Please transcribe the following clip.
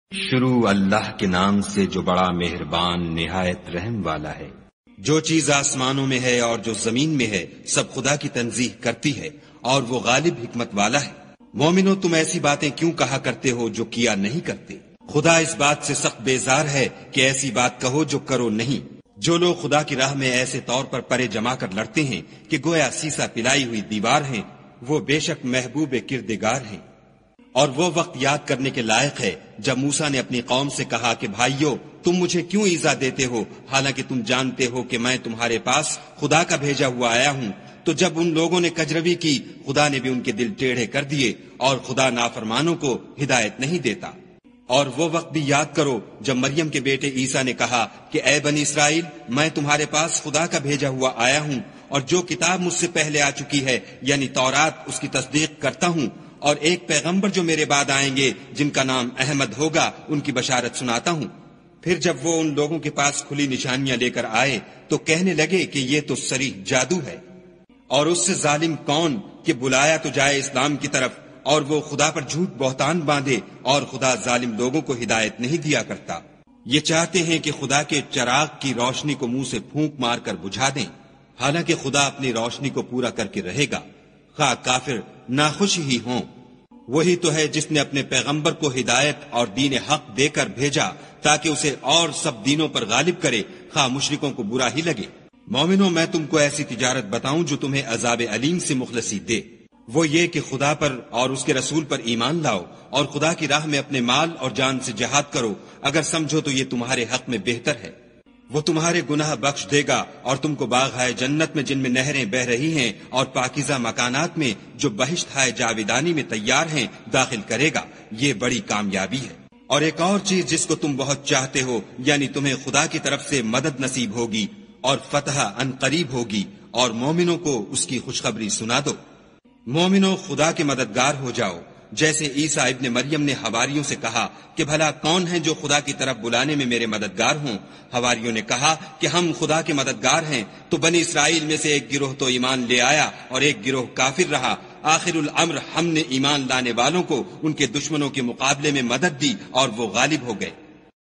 شروع اللہ کے نام سے جو بڑا مہربان نہایت رحم والا ہے۔ جو چیز آسمانوں میں ہے اور جو زمین میں ہے سب خدا کی تنزیح کرتی ہے اور وہ غالب حکمت والا ہے۔ مومنو تم ایسی باتیں کیوں کہا کرتے ہو جو کیا نہیں کرتے؟ خدا اس بات سے سخت بیزار ہے کہ ایسی بات کہو جو کرو نہیں۔ جو لوگ خدا کی راہ میں ایسے طور پر پرے جما کر لڑتے ہیں کہ گویا سیسا پلائی ہوئی دیوار ہیں، وہ بے شک محبوب کردگار ہیں۔ اور وہ وقت یاد کرنے کے لائق ہے جب موسیٰ نے اپنی قوم سے کہا کہ بھائیو تم مجھے کیوں ایذا دیتے ہو حالانکہ تم جانتے ہو کہ میں تمہارے پاس خدا کا بھیجا ہوا آیا ہوں۔ تو جب ان لوگوں نے کجروی کی خدا نے بھی ان کے دل ٹیڑھے کر دیے، اور خدا نافرمانوں کو ہدایت نہیں دیتا۔ اور وہ وقت بھی یاد کرو جب مریم کے بیٹے عیسیٰ نے کہا کہ اے بنی اسرائیل میں تمہارے پاس خدا کا بھیجا ہوا آیا ہوں، اور جو کتاب مجھ سے پہلے آ چکی ہے یعنی تورات اس کی تصدیق کرتا ہوں، اور ایک پیغمبر جو میرے بعد آئیں گے جن کا نام احمد ہوگا ان کی بشارت سناتا ہوں۔ پھر جب وہ ان لوگوں کے پاس کھلی نشانیاں لے کر آئے تو کہنے لگے کہ یہ تو صریح جادو ہے، اور اس سے ظالم کون کہ بلایا تو جائے اسلام کی طرف، اور وہ خدا پر جھوٹ بہتان باندھے، اور خدا ظالم لوگوں کو ہدایت نہیں دیا کرتا۔ یہ چاہتے ہیں کہ خدا کے چراغ کی روشنی کو منہ سے پھونک مار کر بجھا دیں، حالانکہ خدا اپنی روشنی کو پورا کر کے رہے گا، خواہ کافر ناخوش ہی ہوں۔ وہی تو ہے جس نے اپنے پیغمبر کو ہدایت اور دین حق دے کر بھیجا تاکہ اسے اور سب دینوں پر غالب کرے، خواہ مشرکوں کو برا ہی لگے۔ مومنوں میں تم کو ایسی تجارت بتاؤں جو تمہیں عذاب علیم سے مخلصی دے، وہ یہ کہ خدا پر اور اس کے رسول پر ایمان لاؤ اور خدا کی راہ میں اپنے مال اور جان سے جہاد کرو، اگر سمجھو تو یہ تمہارے حق میں بہتر ہے۔ وہ تمہارے گناہ بخش دے گا اور تم کو باغ جنت میں جن میں نہریں بہ رہی ہیں اور پاکیزہ مکانات میں جو بہشت جاویدانی میں تیار ہیں داخل کرے گا۔ یہ بڑی کامیابی ہے۔ اور ایک اور چیز جس کو تم بہت چاہتے ہو، یعنی تمہیں خدا کی طرف سے مدد نصیب ہوگی اور فتح ان قریب ہوگی، اور مومنوں کو اس کی خوشخبری سنا دو۔ مومنوں خدا کے مددگار ہو جاؤ، جیسے عیسیٰ ابن مریم نے حواریوں سے کہا کہ بھلا کون ہیں جو خدا کی طرف بلانے میں میرے مددگار ہوں؟ حواریوں نے کہا کہ ہم خدا کے مددگار ہیں۔ تو بنی اسرائیل میں سے ایک گروہ تو ایمان لے آیا اور ایک گروہ کافر رہا۔ آخر الامر ہم نے ایمان لانے والوں کو ان کے دشمنوں کے مقابلے میں مدد دی اور وہ غالب ہو گئے۔